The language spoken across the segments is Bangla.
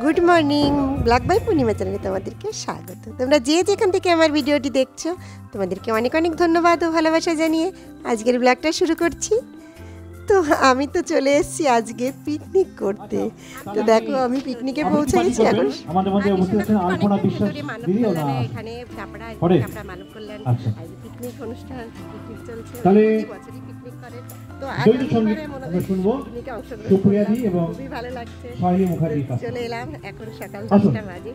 Good morning, blog by Purnima চ্যানেলে তোমাদেরকে স্বাগত। তোমরা যে যেখান থেকে আমার ভিডিওটি দেখছো তোমাদেরকে অনেক অনেক ধন্যবাদ ও ভালোবাসা জানিয়ে আজকের ব্লগটা শুরু করছি। তো আমি তো চলে এসেছি আজকে পিকনিক করতে। তো দেখো আমি পিকনিকে পৌঁছে গেছি। এখন আমাদের মধ্যে উপস্থিত আছেন আলপনা বিশ্বাস দিদিও না এখানে চাপড়া মানব কল্যাণ পিকনিক অনুষ্ঠান পিকনিক চলছে, তাহলে বছরই পিকনিক করে। তো আমরা শুনবো সুপ্রিয়া দি এবং খুবই ভালো লাগছে। সোহিনী মুখার্জি চলে এলাম এখন সকাল 10টা বাজে।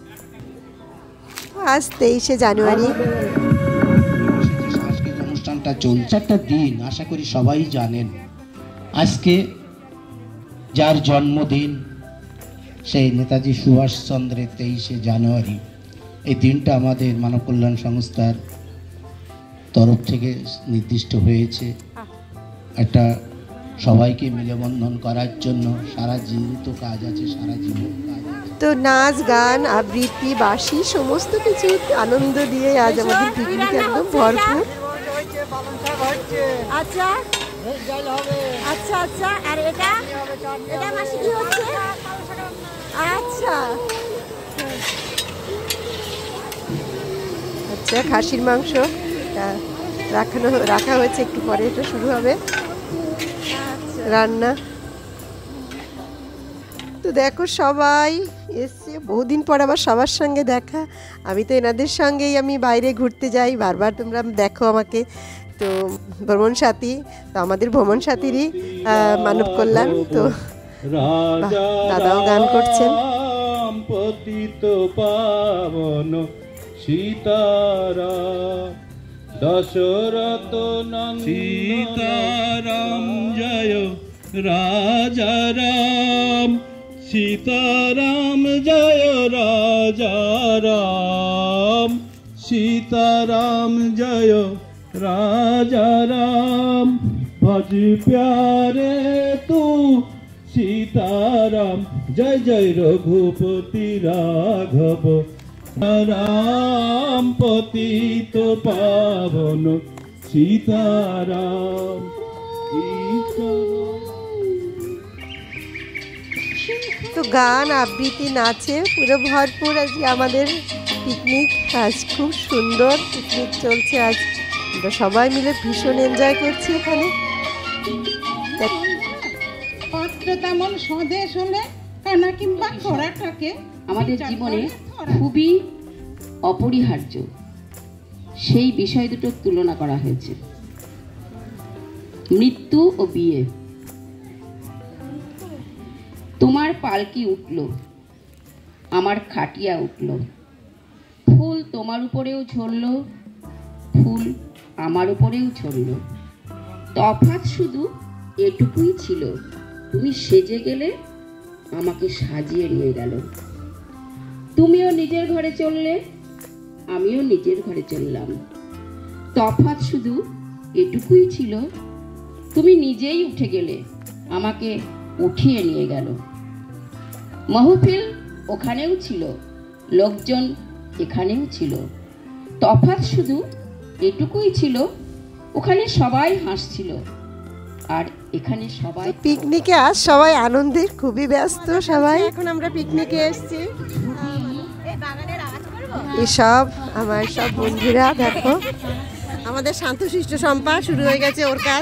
আজ 23শে জানুয়ারি। সাংস্কৃতিক অনুষ্ঠানটা চলছে একটা দিন, আশা করি সবাই জানেন। আজকে যার জন্মদিন সেই নেতাজি সুভাষচন্দ্রের 23শে জানুয়ারি, এই দিনটা আমাদের মানব কল্যাণ সংস্থার তরফ থেকে নির্দিষ্ট হয়েছে একটা সবাইকে মিলবন্ধন করার জন্য। সারা জীবন তো কাজ আছে, সারা জীবন কাজ আছে। তো নাচ গান আবৃত্তি বাঁশি সমস্ত কিছু আনন্দ দিয়ে আজ আমাদের পিকনিক একদম ভরপুর। আচ্ছা আচ্ছা আচ্ছা, আর এটা এটা মাসি কি হচ্ছে? আচ্ছা আচ্ছা, খাসির মাংস রাখা হয়েছে, একটু পরে এটা শুরু হবে রান্না। তো দেখো সবাই এসছে, বহুদিন পর আবার সবার সঙ্গে দেখা। আমি তো এনাদের সঙ্গেই আমি বাইরে ঘুরতে যাই বারবার, তোমরা দেখো আমাকে। তো ভ্রমণ সাথী, তো আমাদের ভ্রমণ সাথীরই মানব কল্যাণ। তো দাদাও গান করছেন। পতিত পাবন সীতারাম দশরথ সীতারাম জয় রাজা রাম, সীতারাম জয় রাজা রাম, সীতারাম জয় রাজা রাম, ভজ প্यारे तू सीताराम, जय जय रघुपति राघव राम, पतित पावन सीताराम। তো গান আবৃত্তি নাচে পুরো ভরপুর আজকে আমাদের পিকনিক। আজ খুব সুন্দর পিকনিক চলছে। আজ আমরা সবাই মিলে ভীষণ এনজয় করছি এখানে। তেমন স্বদেশ হলে কানা কিংবা খোরাটাকে আমাদের জীবনে খুবই অপরিহার্য, সেই বিষয় দুটো তুলনা করা হয়েছে, মৃত্যু ও বিয়ে। তোমার পালকি উঠল, আমার খাটিয়া উঠল, ফুল তোমার উপরেও ঝরল, ফুল আমার উপরেও ঝরল, তফাৎ শুধু এটুকুই ছিল, তুমি সেজে গেলে, আমাকে সাজিয়ে নিয়ে গেল। তুমিও নিজের ঘরে চললে, আমিও নিজের ঘরে চললাম, তফাৎ শুধু এটুকুই ছিল, তুমি নিজেই উঠে গেলে, আমাকে উঠিয়ে নিয়ে গেল। মাহফিল ওখানেও ছিল, লোকজন এখানেও ছিল, তফাৎ শুধু এটুকুই ছিল, ওখানে সবাই হাসছিল আর এখানে সবাই। পিকনিকে আজ সবাই আনন্দে খুবই ব্যস্ত সবাই। এখন আমরা পিকনিকে এসেছি, এসব আমার সব বন্ধুরা। দেখো আমাদের শান্তশিষ্ট শম্পা শুরু হয়ে গেছে ওর কাজ।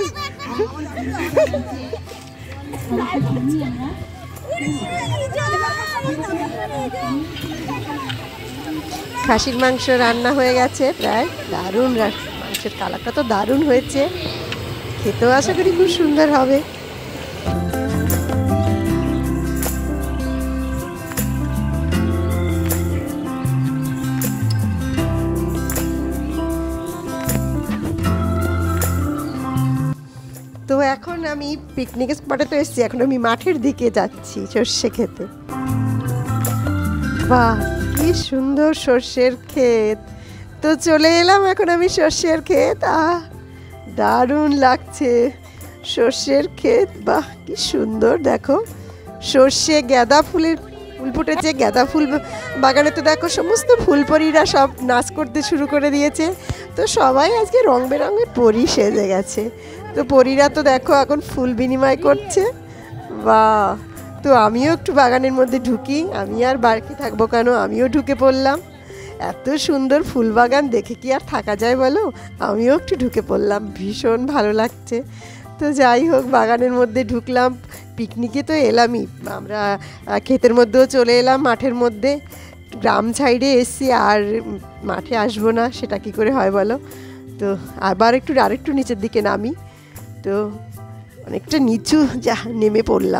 খাসির মাংস রান্না হয়ে গেছে প্রায়, দারুণ মাংসের কালারটা তো দারুণ হয়েছে, খেতেও আশা করি খুব সুন্দর হবে। তো এখন আমি পিকনিক স্পটে তো এসেছি, এখন আমি মাঠের দিকে যাচ্ছি সর্ষে খেতে। বাহ কি সুন্দর সর্ষের ক্ষেত। তো চলে এলাম এখন আমি সর্ষের ক্ষেত। দারুণ লাগছে সর্ষের ক্ষেত, বাহ কি সুন্দর। দেখো সর্ষে, গাঁদা ফুলের ফুল ফুটেছে, গাঁদা ফুল বাগানে। তো দেখো সমস্ত ফুলপরীরা সব নাচ করতে শুরু করে দিয়েছে। তো সবাই আজকে রং বেরঙের পরী সেজে গেছে। তো পরীরা তো দেখো এখন ফুল বিনিময় করছে, বাহ। তো তো আমিও একটু বাগানের মধ্যে ঢুকি, আমি আর বাকি থাকবো কেন, আমিও ঢুকে পড়লাম। এত সুন্দর ফুল বাগান দেখে কি আর থাকা যায় বলো, আমিও একটু ঢুকে পড়লাম, ভীষণ ভালো লাগছে। তো যাই হোক, বাগানের মধ্যে ঢুকলাম, পিকনিকে তো এলামই, আমরা ক্ষেতের মধ্যেও চলে এলাম, মাঠের মধ্যে। গ্রাম সাইডে এসছি, আর মাঠে আসবো না সেটা কি করে হয় বলো। তো আবার আরেকটু নিচের দিকে নামি, তো অনেকটা নিচু যা নেমে পড়লাম।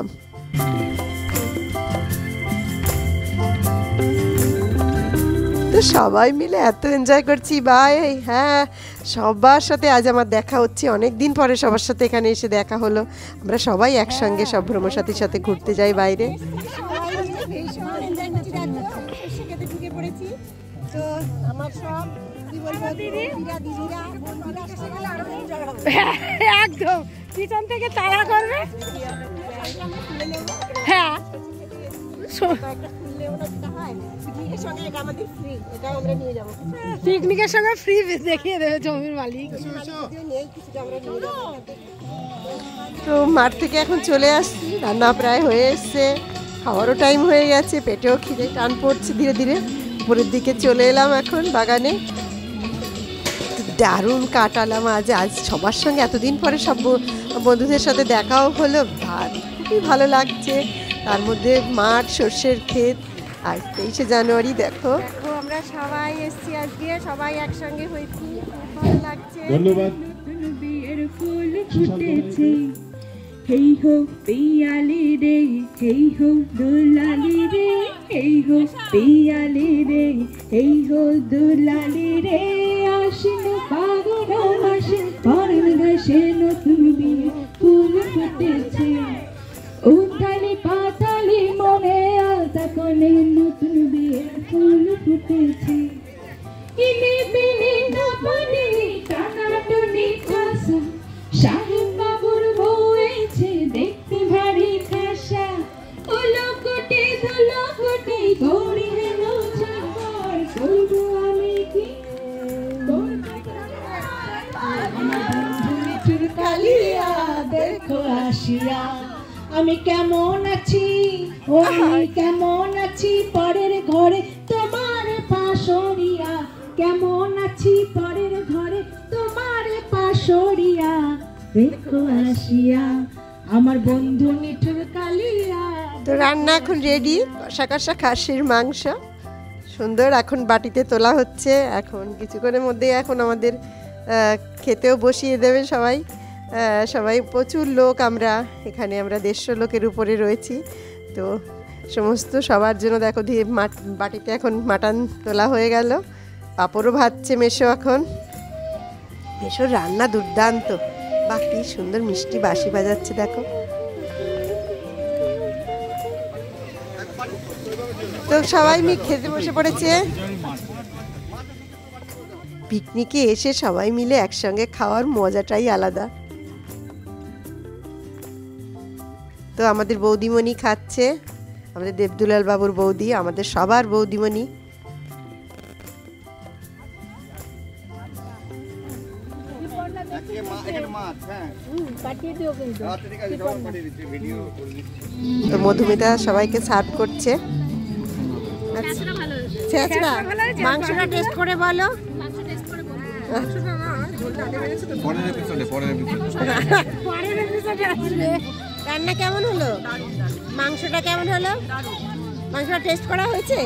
তো সবাই মিলে এত এনজয় করছি ভাই। হ্যাঁ, সবার সাথে আজ আমার দেখা হচ্ছে, অনেক দিন পরে সবার সাথে এখানে এসে দেখা হলো। আমরা সবাই একসঙ্গে সব ভ্রমসাথীর সাথে ঘুরতে যাই বাইরে। একদম পিছন থেকে তাড়া করবে। হ্যাঁ, পিকনিকের সঙ্গে ফ্রি দেখিয়ে দেবে জমির মালিক। তো মাঠ থেকে এখন চলে আসছি, রান্না প্রায় হয়ে এসছে, খাওয়ারও টাইম হয়ে গেছে, পেটেও খিদে টান পড়ছে ধীরে ধীরে। উপরের দিকে চলে এলাম এখন বাগানে, দারুণ কাটালাম আজ সবার সঙ্গে, এতদিন পরে সব বন্ধুদের সাথে দেখাও হলো, খুবই ভালো লাগছে। তার মধ্যে মাঠ, সর্ষের ক্ষেত, আজ 23শে জানুয়ারি। দেখো আমরা সবাই এসছি আজকে, সবাই একসঙ্গে হয়েছি, ভালো লাগছে। ধন্যবাদ। ফুল ফুটেছে, হেই হো পিয়ালি রে, হেই হো দুলালি রে, হেই হো পিয়ালি রে, হেই হো দুলালি রে। আশ্বিন ফাগুন মাসে পরন ঘাসে নতুন বিয়ে ফুল ফুটেছে, উঠালি পাতালি মনে আলতা কোণে নতুন বিয়ে ফুল ফুটেছে। ইনি বিনি না পানি টানাটুনি খাসা, সাহেব বাবুর বউ এসে দেখতে ভারী খাসা। ওলকটে দোলকটে গৌরী হেন ঝাড়, করবো আমি কি কালিয়া দেখো আসিয়া। আমি কেমন আছি, ও আমি কেমন আছি, পরের ঘরে তোমার পাশরিয়া। কেমন আছি পরের ঘরে তোমার পাশরিয়া, দেখো আসিয়া আমার বন্ধু নিঠুর কালিয়া। তো রান্না এখন রেডি, কষা কষা খাসির মাংস সুন্দর এখন বাটিতে তোলা হচ্ছে। এখন কিছুক্ষণের মধ্যেই এখন আমাদের খেতেও বসিয়ে দেবে সবাই। সবাই প্রচুর লোক, আমরা এখানে 150 লোকের উপরে রয়েছি। তো সমস্ত সবার জন্য দেখো বাটিতে এখন মাটন তোলা হয়ে গেল, পাঁপড়ও ভাজছে মেশো। এখন মেশোর রান্না দুর্দান্ত, বাহ কি সুন্দর মিষ্টি বাঁশি বাজাচ্ছে দেখো। তো সবাই খেতে বসে পড়েছে। পিকনিকে এসে সবাই মিলে একসঙ্গে খাওয়ার মজাটাই আলাদা। তো আমাদের বৌদিমণি খাচ্ছে, আমাদের দেবদুলাল বাবুর বৌদি, আমাদের সবার বৌদিমণি। তো মধুমিতা সবাইকে সার্ভ করছে। মাংসটা টেস্ট করে বলো। রান্না কেমন হলো, মাংসটা কেমন হলো, মাংসটা টেস্ট করা হয়েছে?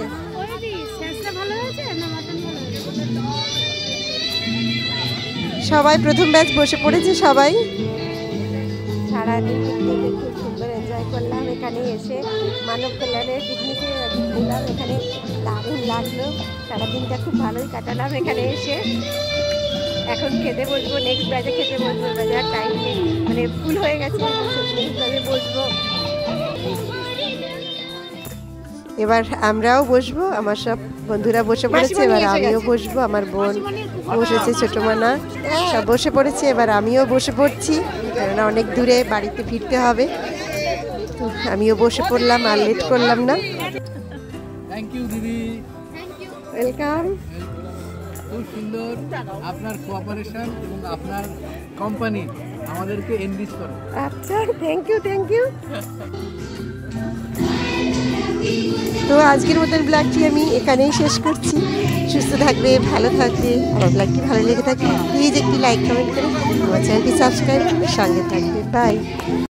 সবাই প্রথম ব্যাচ বসে পড়েছে, সবাই সারাদিন পিকনিকে খুব সুন্দর এনজয় করলাম। এখানে এসে মানব কল্যাণের পিকনিকে দিলাম, এখানে দারুণ লাগলো, সারাদিনটা খুব ভালোই কাটালাম এখানে এসে। এখন খেতে বসবো, নেক্সট ব্যাচে খেতে বসবো, বাজার টাইম নেই, মানে ফুল হয়ে গেছে, নেক্সট ব্যাচে বসবো। এবার আমরাও বসবো, আমার সব বন্ধুরা বসে পড়েছে, এবার আমিও বসবো, আমার বোন বসেছে, ছোট মানা সব বসে পড়েছে, এবার আমিও বসে পড়ছি, কেননা অনেক দূরে বাড়িতে ফিরতে হবে। তো আমিও বসে পড়লাম, আর লেট করলাম না। থ্যাংক ইউ দিদি, ওয়েলকাম। খুব সুন্দর আপনার কোঅপারেশন এবং আপনার কোম্পানি আমাদেরকে এনরিচ করে। আচ্ছা, থ্যাংক ইউ থ্যাংক ইউ। তো আজকের মতন ব্লগটি আমি এখানেই শেষ করছি। সুস্থ থাকবে, ভালো থাকবে। আমার ব্লগটি ভালো লেগে থাকলে প্লিজ একটি লাইক কমেন্ট করে আমার চ্যানেলটি সাবস্ক্রাইব করে সঙ্গে থাকবে। বাই।